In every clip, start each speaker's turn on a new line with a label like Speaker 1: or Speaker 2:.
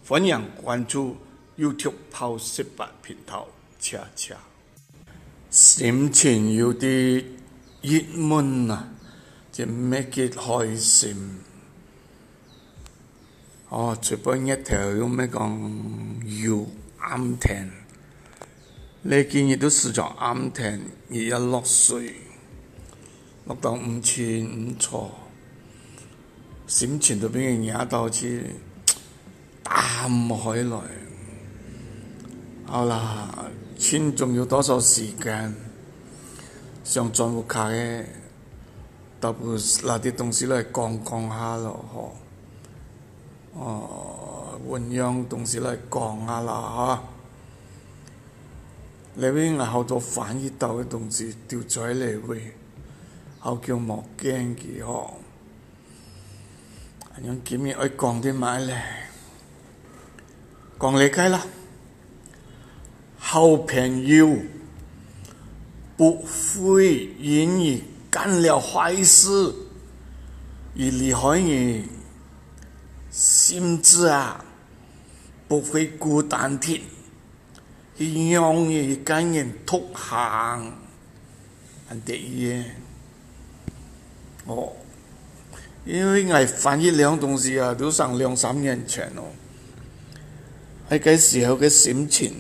Speaker 1: 欢迎关注 YouTube 泡18频道，恰恰。心情有啲郁闷啊，就咩幾開心。隨便一條用咩講要啱聽，你見亦都試咗啱聽，而一落水，落到唔前唔錯，心情都俾人壓到好似淡開來。好啦，錢仲有多少時間？想賺戶卡嘅，倒不如拿啲東西來講下咯，揾樣東西來講下啦，你邊係好多翻譯到嘅東西掉在嚟位，好叫莫驚嘅樣今日愛講啲咩咧？講嚟計啦，好朋友不會因你幹了壞事而離開你，甚至不會孤單的讓你跟人同行，很得意因為我翻譯兩東西都上2-3年前喺嗰時候嘅心情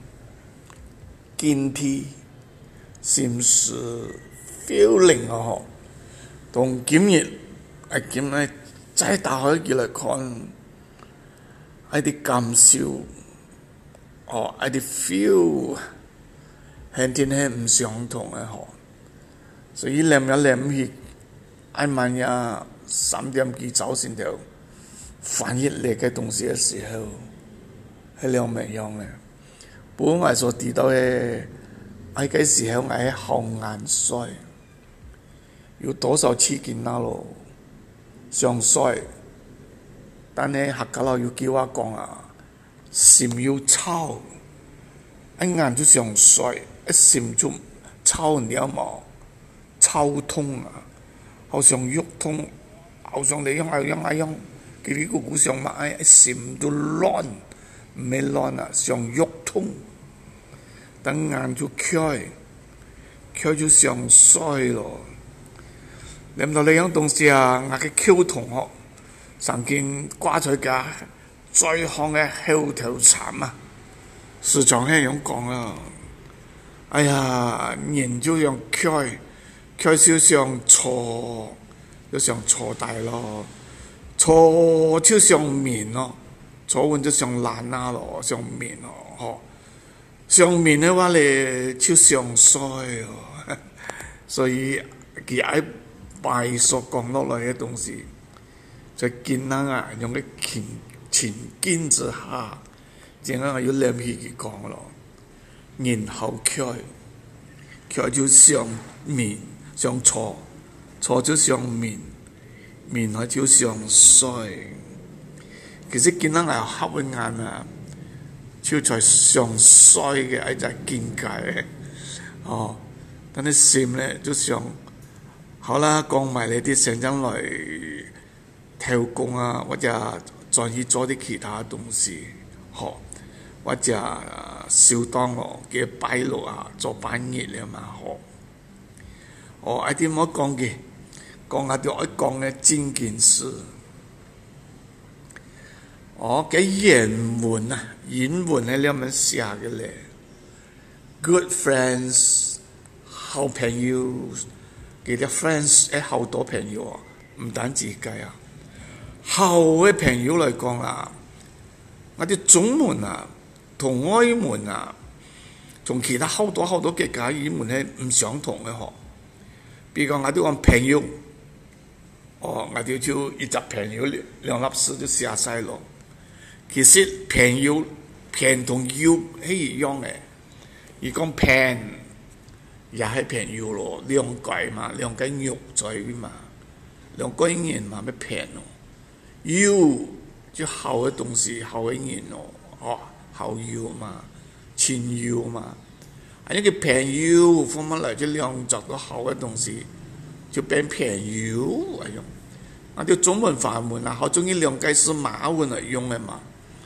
Speaker 1: 見體心事 feeling 同今日再打開佢嚟看，一啲感受一啲 feel 係真係唔相同嘅所以諗起晚夜3點幾早先就翻譯嚟嘅東西嘅時候係兩樣嘅。不過我所提到嘅喺嗰時候我係好眼衰，有多少次見到咯上衰，但係客家佬要叫我講心要臭，一眼就上衰，一心就臭了嘛，臭痛好像肉痛，好像你樣佢呢個股上買一心都亂，唔係亂像肉痛，等眼就開就上衰咯。諗到呢樣東西我嘅舊同學曾經掛在架最行嘅後頭慘時常係咁講人就像開就像錯，就像錯大咯，錯就像面咯，錯完就像爛咯，像面像面嘅話咧就像衰所以佢喺拜所講落來嘅東西，在見用嘅情境之下，正要諗起佢講咯。然後佢就像面，像錯就像面就像衰。其實見合嘅眼就在上衰嘅一隻見解但係心咧就像好啦，講埋你啲成長來跳工或者再去做啲其他東西或者小當嘅擺路做班業咧嘛一啲冇講嘅，講下啲愛講嘅真件事嘅原文係你們寫嘅咧 ，good friends 好朋友。佢啲 friends 好多朋友唔單止計好嘅朋友嚟講我啲中文同外文同其他好多嘅假語文係唔相同嘅比如講我哋講朋友我哋就一隻朋友兩粒字就寫晒咯。其實朋友同友係一樣嘅，而講朋也係朋友咯，兩個肉在嘛，兩個人嘛咩朋友就好嘅東西，好嘅人好友嘛，親友嘛，呢個朋友放乜嚟就兩隻都好嘅東西，就變朋友我哋中文法文好中意兩個是馬文嚟用嘅嘛，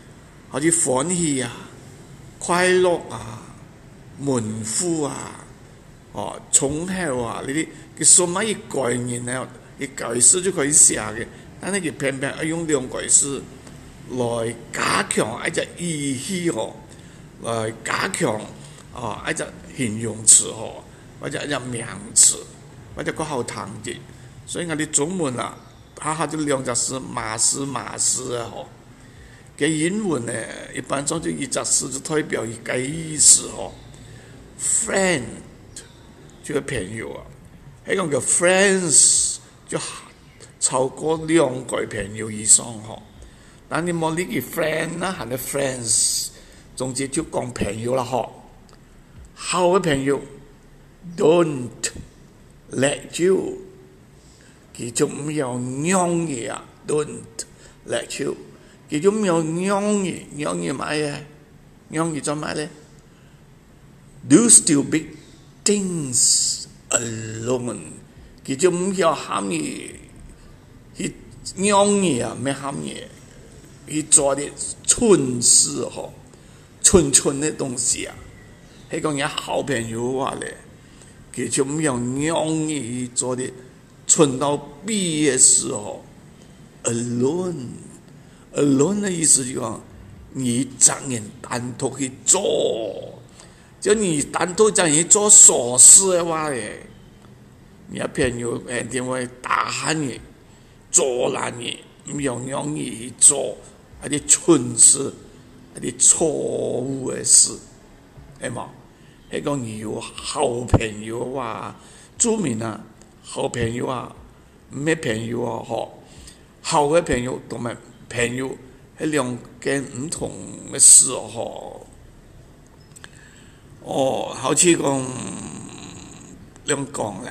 Speaker 1: 好似歡喜啊、快樂啊、滿足啊、忠孝啊呢啲，佢什麼嘅概念咧？佢解釋就可以寫嘅，但係佢偏偏要用兩個字來加強一隻意義來加強一隻形容詞或者一隻名詞或者個後堂嘅，所以我哋中文啊，下下就兩隻字馬斯啊嘅英文呢，一般上就一隻字就代表一個意思friend 就係朋友啊，喺講叫 friends 就超過兩個朋友以上但你冇呢個 friend 啦，係你 friends， 總之就講朋友啦好嘅朋友 don't let you， 佢就唔要讓嘢啊 ，don't let you， 佢就唔要讓嘢買嘢，讓嘢做咩咧 ？Do stupid things alone， 佢就唔要喊嘢，去讓嘢啊，咩喊嘢？去做啲蠢事蠢嘅東西啊！係講人好朋友話咧，佢就唔要讓你做啲蠢到逼嘅事alone 嘅意思就講，你一個人單獨去做，就你單獨一個人去做傻事嘅話咧，你朋友一定會打下你，阻攔你，唔要讓你去做一啲蠢事，一啲錯誤嘅事，係嘛？係講你有好朋友啊，注明啊，好朋友啊，咩朋友啊？好嘅朋友同埋朋友係兩件唔同嘅事好似講點講咧？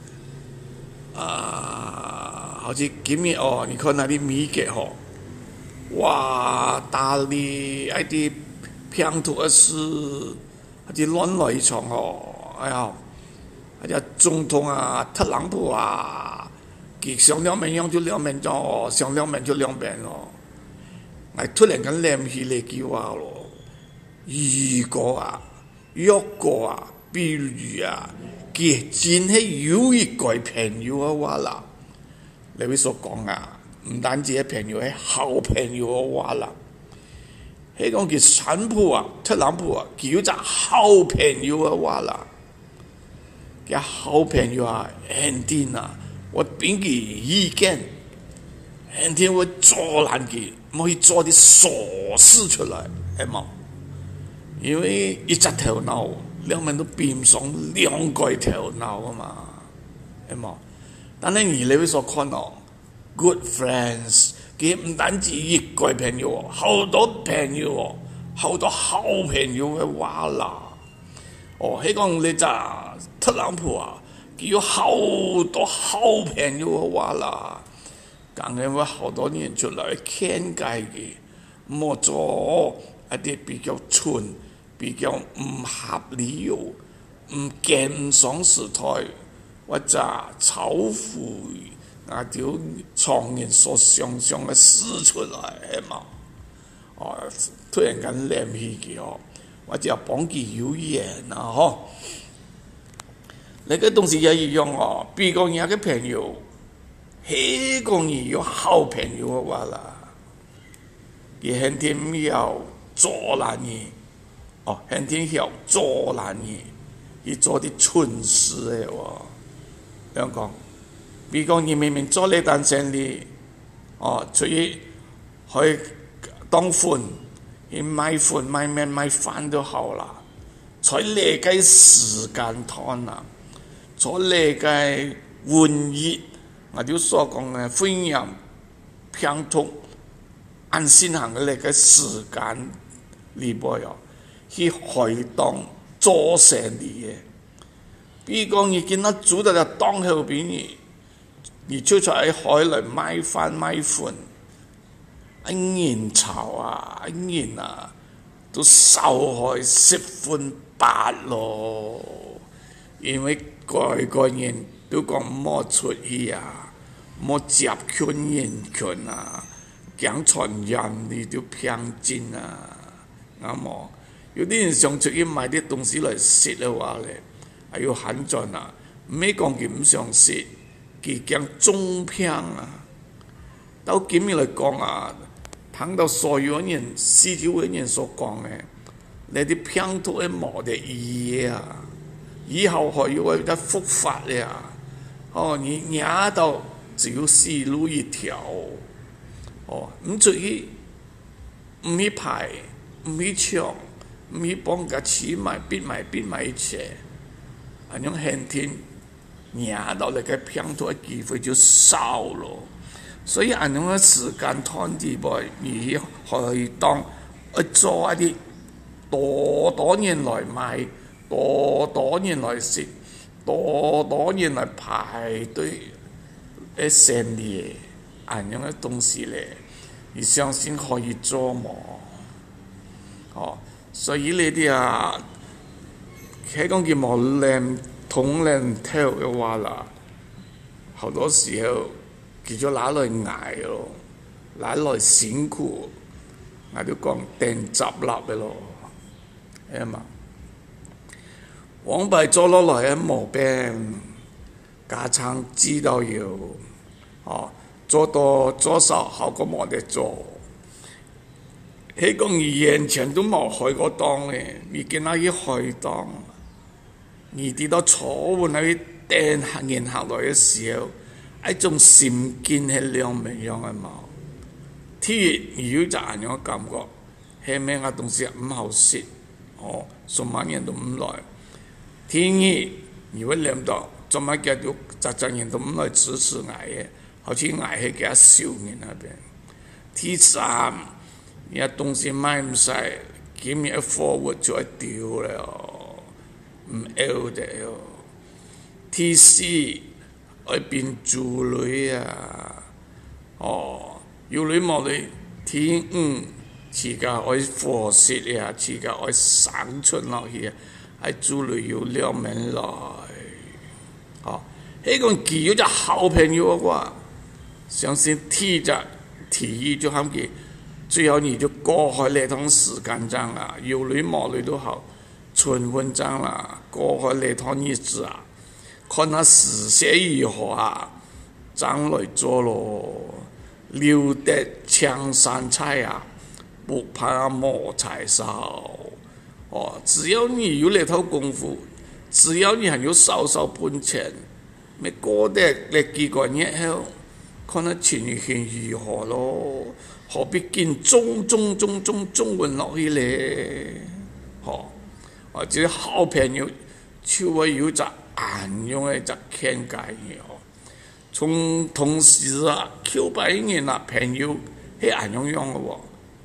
Speaker 1: 好似今日你看那啲美國哇，大力一啲拼圖嘅事，一啲亂來一場哎呀，一隻總統啊，特朗普啊，佢想兩面樣就兩面咗，想兩面就兩邊我突然間諗起呢句話如果啊，比如啊，佢真係有一個朋友嘅話啦，你會所講啊？唔單止係朋友，係好朋友嘅話啦。係講佢特朗普啊，佢有隻好朋友嘅話啦。佢好朋友啊，肯定啊，我俾佢意見，肯定會阻攔佢，唔可以做啲傻事出嚟，係嘛？因為一隻頭腦，兩邊都變唔上兩個頭腦啊嘛，係嘛？但係你會所看到。Good friends， 佢唔單止一個朋友，好多朋友，好多好朋友嘅話啦。係講你就特朗普啊，佢有好多好朋友嘅話啦，梗係會好多人出來勸誡佢，莫做一啲比較蠢、比較唔合理由、唔跟上時代或者醜腐。條常人所想象嘅事出來係嘛？突然間諗起佢或者幫佢有言啊你個東西也一樣比如講人嘅朋友，係講你有好朋友嘅話啦，佢肯定要阻攔你，肯定要阻攔你去做啲蠢事嘅喎，講。比如講，你明明做呢單生意，出去當款，去買款、買麵、買飯都好啦。在呢個時間段啊，在呢個玩意，我哋所講嘅婚姻拼圖按先行嘅呢個時間裏邊去開檔做生意嘅。比如講，你見到煮到就檔後邊你出喺海來買飯買款，一年籌啊，一年啊，都受害十分八咯。因為個人都講莫出去啊，莫集權人權啊， 讲传人你就偏见啊，啱冇？有啲人想出去買啲東西嚟食嘅話咧，係要狠盡啊！唔係講佢唔想食，佢講中偏啊。到今日嚟講啊，聽到所有人、四周嘅人所講嘅，你啲偏都係冇得意義啊！以後還要得復發嘅啊！哦，你捱到只有死路一條。哦，唔出去，唔去排，唔去搶，唔去幫人家起買、必買一切，咁樣後天捱到你個偏途嘅機會就少咯。所以咁樣嘅時間短啲噃，你可以當做一啲多年來買，多年來食，多年來排隊嘅生意，咁樣嘅東西咧，你相信可以做冇？哦，所以呢啲啊，喺講佢冇統領頭嘅話啦，好多時候佢就拿來捱咯，拿來辛苦，我都講定執笠嘅咯，係嘛？往輩做落來嘅毛病，家長知道要，哦，做多做少好過冇得做。喺講你完全都冇開過檔咧，你見到一開檔，你啲到坐穩喺訂客人下來嘅時候，一種心境係兩樣嘅冇。天有就咁樣嘅感覺，係咩嘅東西唔好食，哦，數萬人都唔來。天二如果諗到，做乜叫做雜人都唔來支持捱嘅，好似捱係幾少人那邊。第三，你東西買唔晒，今日貨物就係丟了，唔要得喲。第四，愛變豬類啊，哦，有類冇類。第五，自家愛貨色啊，自家愛生出落去啊，係豬類要兩面來。哦，呢個佢有隻好朋友嘅話，相信提議就喊佢。最後你就過去呢趟時間章啦，有女冇女都好，存文章啦，過去呢趟日子啊，看下時勢如何啊，將來做咯，留得青山在啊，不怕沒柴燒。哦，只要你有呢套功夫，只要你還有少少本錢，咪過得呢幾個月後，看下情形如何咯。何必見中文落去咧？哦，或者好朋友就會有隻暗用嘅隻傾偈嘅，同時啊，900年啊朋友係暗用嘅喎，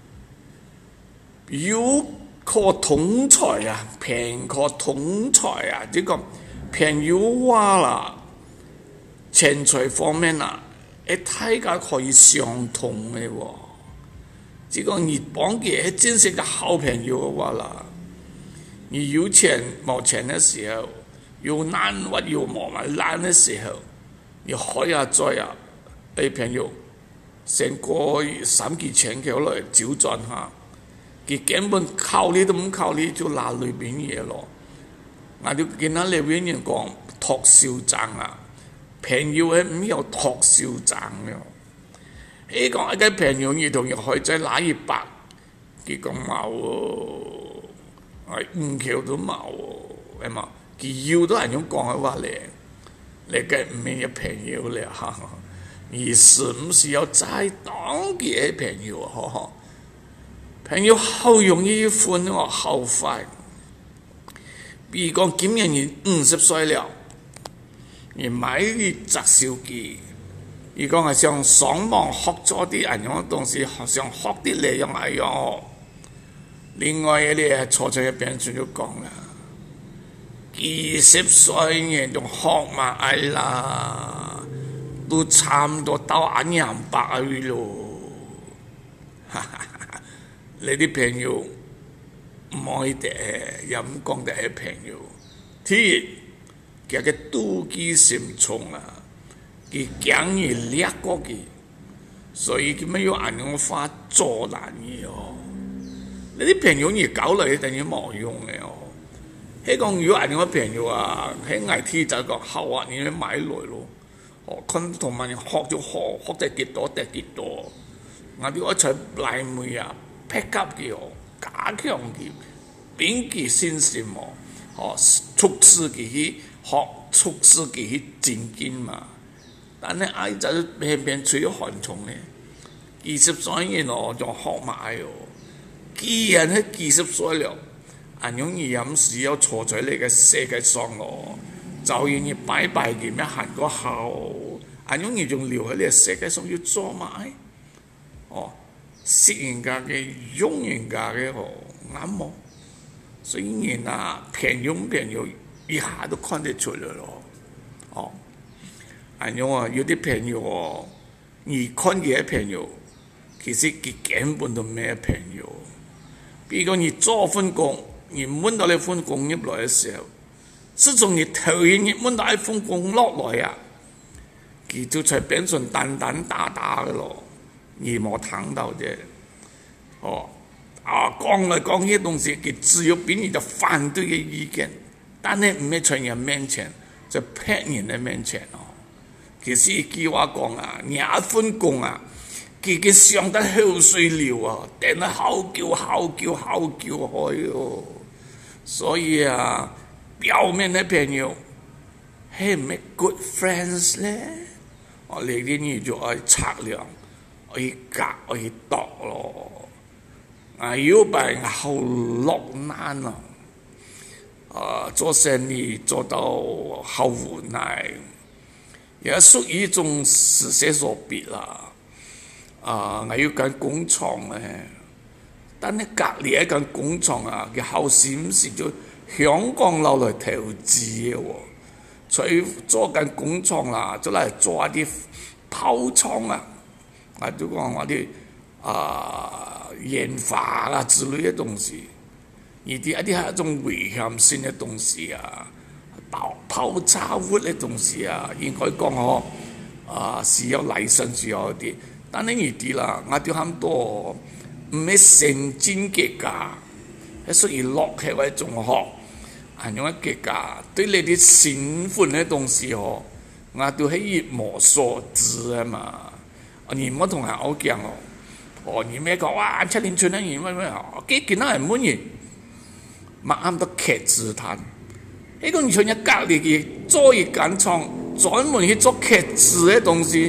Speaker 1: 有可通才啊，平可通才啊，呢個朋友話啦，錢財方面啊，大家可以相通嘅喎。這個你幫佢係真係個好朋友嘅話啦，你有錢冇錢嘅時候，有難或有冇難嘅時候，你可以再啊，朋友成個3幾千佢嚟找賺下，佢根本靠你都唔靠你，就拿裏邊嘢咯。我就見到裏邊人講托銷證啊，朋友係唔有托銷證嘅。呢個一個朋友你同佢開再拿100，佢講冇喎，5條都冇喎，係嘛？佢要都係咁講嘅話咧，你嘅唔係朋友咧嚇，你是唔是要再當佢嘅朋友啊？朋友好容易分喎，好快。比如講今年你50歲了，你買一隻手機。如果係想上網學咗啲人樣嘅東西，想學啲內容係樣。另外一啲坐在一邊就講啦，20歲人仲學埋啦，都差唔多到200咯。你啲朋友唔可以得，又唔講得係朋友，天叫佢妒忌心重啊！佢講嘢叻過佢， 所以咁樣要按樣花做難嘢哦。你啲朋友而搞嚟等於冇用嘅哦。迄講如果按樣朋友啊，喺 IT 就講好啊，你買來咯。哦，佢同埋學就學，學得幾多得幾多。我哋一齊嚟妹啊 ，pick up 佢哦，加強佢，變佢先進哦，哦，促使佢去學，促使佢去精進嘛。但係愛就偏偏吹寒蟲咧，20歲人哦就學埋哦。既然係20歲了，按樣而飲是要坐在你嘅世界上咯，就願意拜拜佢咩行個後，按樣而仲留喺你嘅世界上要做埋。哦，識人家嘅，用人家嘅哦，啱冇。所以人啊，朋友一下都看得出來咯。哦，按樣啊，有啲朋友哦，你看佢嘅朋友，其實佢根本都咩朋友。比如講你做份工，你揾到你份工入來嘅時候，自從你頭一日揾到一份工落來啊，佢就才變成單單打打嘅咯。你冇聽到啫，哦，講嚟講去東西，佢只有俾你的反對嘅意見，但係唔係在人面前，在別人嘅面前哦。其實一句話講啊，你一份工啊，佢上得口水流啊，頂得好叫開哦。所以啊，表面嘅朋友係唔係 good friends 咧？我哋啲嘢就愛測量。去夾去度咯，要不然好落難啊！做生意做到好無奈，也屬於一種時勢所逼啦。我要間工廠咧，但係隔離一間工廠啊，佢後時唔是就香港攞來投資嘅喎，所以做間工廠啦，就嚟做一啲炮廠啊。就講我啲研發啊之類嘅東西，而啲一啲係一種危險性嘅東西啊，爆炸物嘅東西啊，應該講是有license需要啲，但係呢啲啦，我哋很多唔係先進國家，係屬於落後嘅種學，係用嘅國家對你啲新款嘅東西我哋係一無所知啊嘛。你唔好同人拗講哦，你咩講哇7年前嘅人咩，幾件係滿意，咪啱到劇字壇。呢個你從人隔離嘅做一間廠，專門去做劇字嘅東西，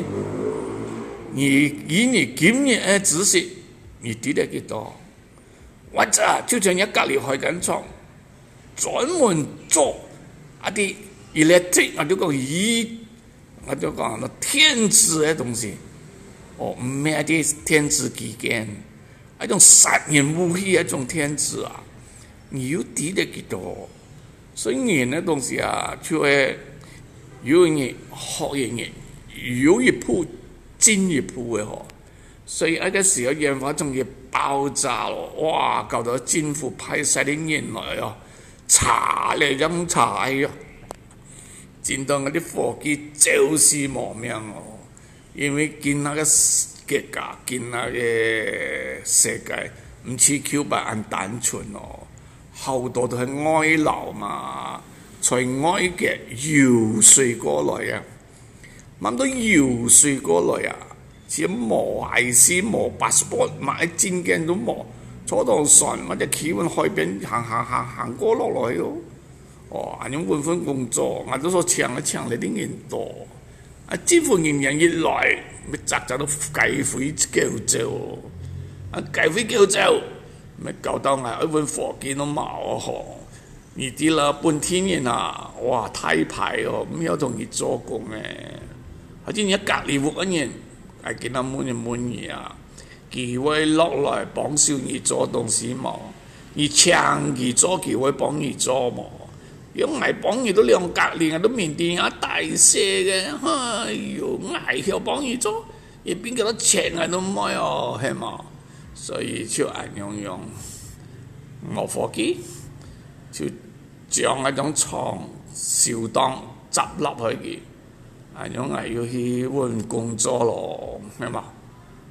Speaker 1: 以你今日嘅知識，你知得幾多？或者就從人隔離開間廠，專門做一啲 electric，我就講天子嘅東西。哦，唔係一啲天子基建，一種殺人武器一種天子啊，你要知得幾多？所以人嘅東西啊，就係有人學人有一步進一步嘅嗬。所以嗰個時候研發仲要爆炸咯，哇！搞到政府派晒啲人來哦，查嚟飲查去，見到嗰啲伙計就是冇命哦。因為見那個國家，見那個世界，唔似900咁單純哦，好多都係外勞嘛，從外國遊說過來啊，諗到遊說過來啊，只冇IC冇 passport， 買證件都冇，坐到船或者企喺海邊行過落來咯，哦，咁揾份工作，我都說搶你啲人多。政府人一來，咪集到雞飛狗走，雞飛狗走，咪搞到我一份伙計都冇啊！呢啲啦，本地人啊，哇太排哦，唔有同佢做工嘅，好似而家隔離屋嘅人，係見到滿意啊，佢會落來幫小兒做東西冇，而請佢做佢會幫佢做冇。如果捱幫佢都兩隔離，都面對下大赦嘅，哎呦捱佢幫佢做，而邊個都錢都冇哦，係嘛？所以就係樣冇伙計，就將一種廠燒檔執笠去嘅，係樣係要去揾工作咯，係嘛？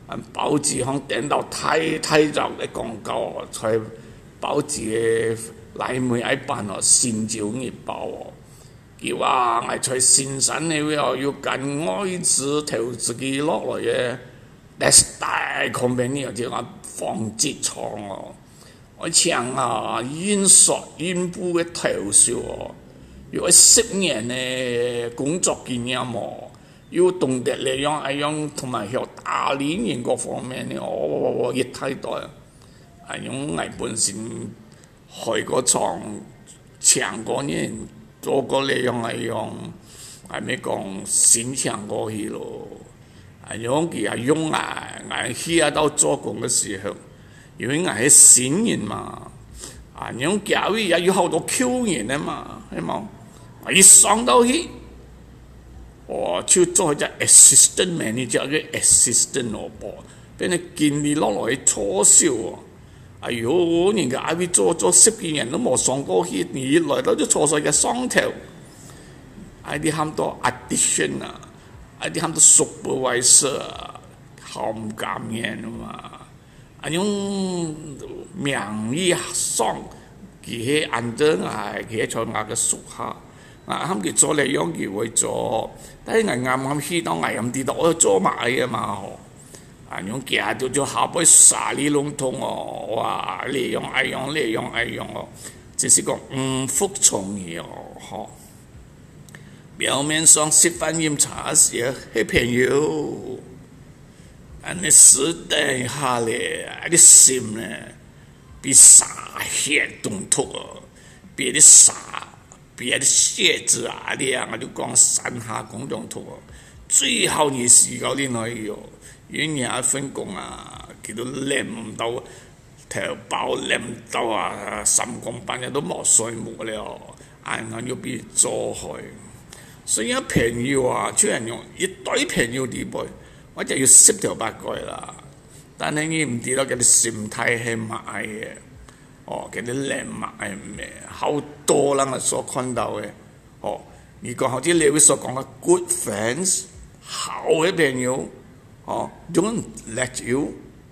Speaker 1: 報紙向頂到太早嘅廣告，在報紙嘅內面喺辦哦，新潮日報哦，佢話我在新山呢位哦，要跟外資投資佢落來嘅大 company 即係話紡織廠哦，我搶啊印布嘅投訴哦，要10年嘅工作經驗哦。要懂得嚟用同埋學打理人各方面嘅，我熱太多啊！用我本身開個廠，搶過人做過嚟用，係咪講先搶過去咯？用佢用去到做工嘅時候，因為我係新人嘛，用教育也有好多舊人啊嘛，係冇？我一上到去。我就做一隻 assistant manager 嘅 assistant 咯噃，俾你見你落來錯笑喎！哎呦，人家喺邊做10幾年都冇上過去，你一來到就錯晒嘅雙頭，喺啲喊多 addition 啊，喺啲喊多 supervisor 啊，好唔甘願啊嘛！啊種名義上，佢係 under 佢係在我嘅屬下。啱佢做嚟樣佢會做，但係啱去到咁啲度，我做埋嘅嘛嗬。樣夾到咗下杯沙哩籠統哦，哇！利用哦，只是個唔服從嘅哦，嗬。表面上食飯飲茶時係朋友，你私底下咧，啲心咧比沙血凍土哦，比啲沙。別的寫字啊啲啊，我就講山下工種圖哦，最後你試過啲內容，因為份工啊，佢都領唔到，頭包領唔到啊，3公半日都冇水冇了，硬要俾做開。所以朋友啊，出人用一堆朋友地步，我就要10條8句啦。但係你唔知道佢哋心態係買嘅。哦，佢啲靚物係咩？好多人所看到嘅。哦，如果好似你會所講嘅 good friends， 好嘅朋友，哦 ，don't let you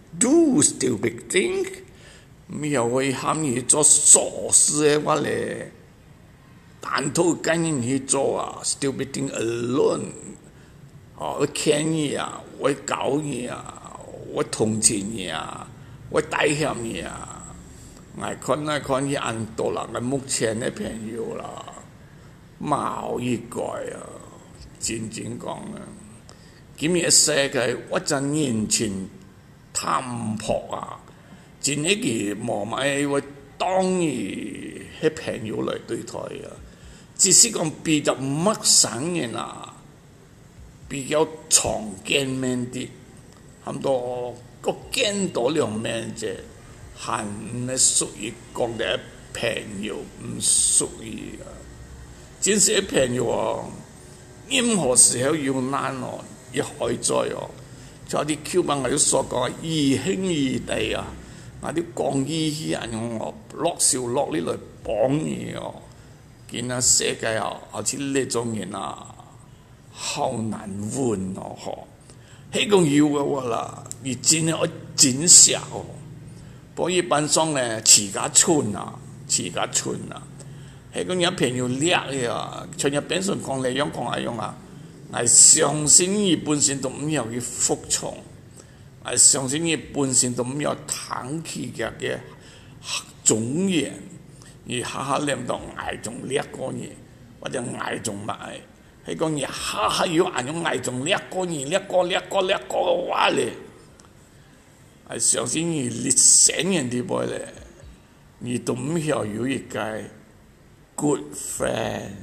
Speaker 1: do stupid thing， 唔又會喊你做傻事嘅話咧，單獨跟人去做啊 ，stupid thing alone， 哦，會騙你啊，會搞你啊，會同情你啊，會帶險你啊。我看去按多啦，我目前嘅朋友啦，冇一個啊，真講啊，今日世界我真年前探破啊，真係個冇買會當於係朋友來對待啊，只是講比較陌生人啊，比較常見面啲，咁多個見到兩面啫。係唔係屬於講嘅朋友，唔屬於啊！真是朋友啊！任何時候要難哦，一開災哦，就啲 Q 版我哋所講嘅義兄義弟啊，我啲講義人我落少落呢嚟幫你哦，見下世界啊，好似呢種人啊，好難換哦嗬！係講要嘅話啦，而真係我真少。所以班上咧，自家村啊，係講有朋友叻嘅啊，像入邊上講嚟講啊，係相信佢本身都唔有去服從，係相信佢本身都唔有談起嘅種人，而下下念到愛仲叻過你，或者愛仲買，係講你下下要愛用愛仲叻過你，叻過嘅話咧。係相信你10年啲波咧，你都唔曉有一個 good friend，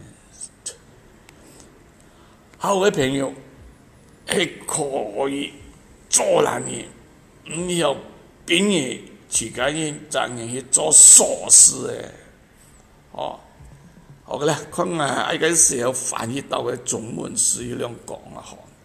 Speaker 1: 好嘅朋友係可以做難嘢，唔曉俾你自家人爭人去做傻事嘅，哦，好嘅啦，看啊，呢個時候翻譯到嘅中文是要咁講啊，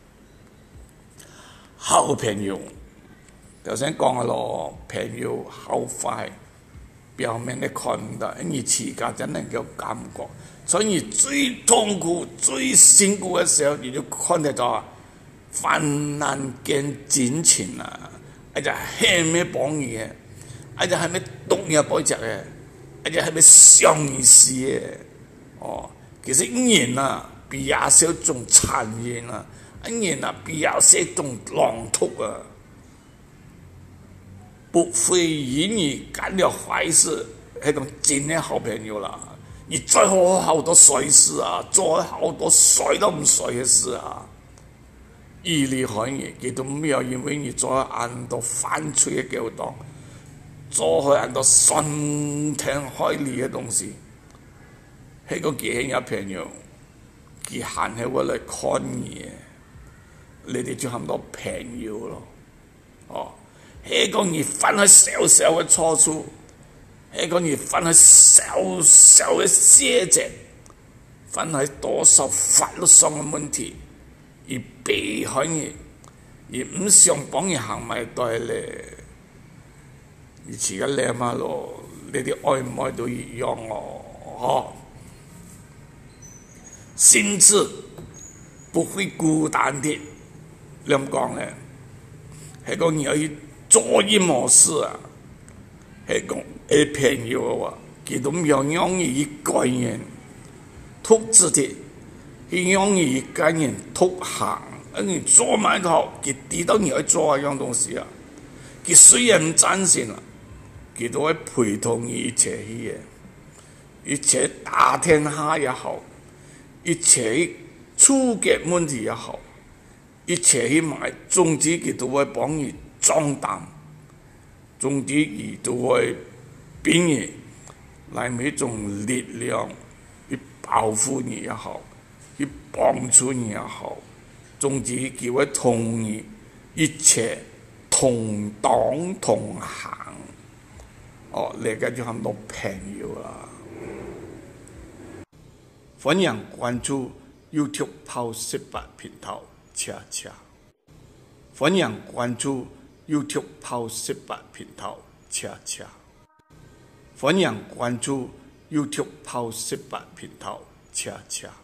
Speaker 1: 好朋友。頭先講嘅咯，朋友好快，表面你看唔到，你自家真係有感覺。所以最痛苦、最辛苦嘅時候，你就看得到患难见真情啊！而且还没帮你的，而且还没懂也不食的，而且还没想意思的。哦，其实人啊，比亚少种残忍啊，人啊，比亚少种狼毒啊。不会因你干了坏事，那种真的好朋友啦。你做好多衰事啊，做好多衰都唔衰嘅事啊。而你可以，佢都唔要因為你做很多犯罪嘅勾當，做開很多傷天害理嘅東西。迄個佢有朋友，佢行喺我嚟看你，你哋就很多朋友咯。哦。迄個你犯咗小小嘅錯處，迄個你犯咗小小嘅細節，犯咗多少法律上嘅問題，而避開你，而唔想幫你行埋對咧，而自己諗下咯，你哋愛唔愛都一樣哦，甚至不會孤單的，咁講咧，迄個你可以。做任何事啊，係講朋友啊，佢都唔要讓你一個人獨自的，去讓你一個人獨行，你做埋頭，佢知道你要做一樣東西啊，佢雖然唔贊成啊，佢都會陪同你一齊去嘅，一切打天下也好，一切處決問題也好，一切去買，總之佢都會幫你。壯膽，總之佢都會俾你來一種力量去保護你也好，去幫助你也好，總之佢會同你一切同當同行。哦，呢個就很多朋友啦。歡迎關注 YouTube 跑18頻道，恰恰。歡迎關注。YouTube 跑18頻道，恰恰。歡迎關注 YouTube 跑18頻道，恰恰。